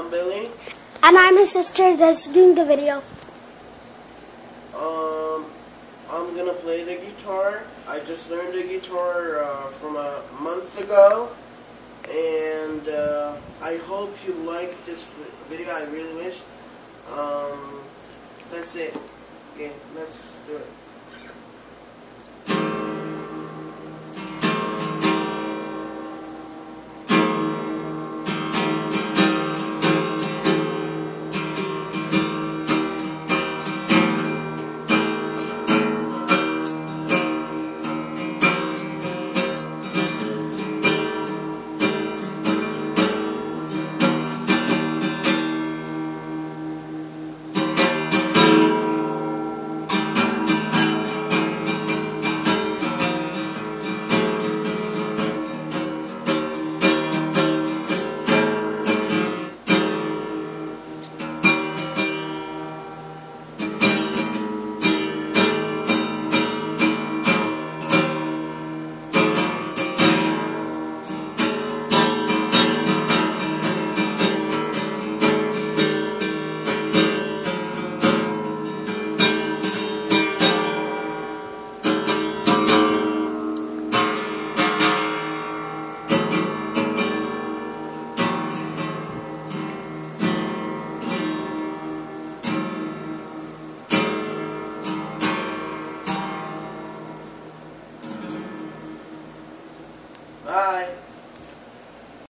I'm Billy. And I'm his sister that's doing the video. I'm gonna play the guitar. I just learned the guitar from a month ago, and I hope you like this video. I really wish. That's it. Okay, let's do it. Bye.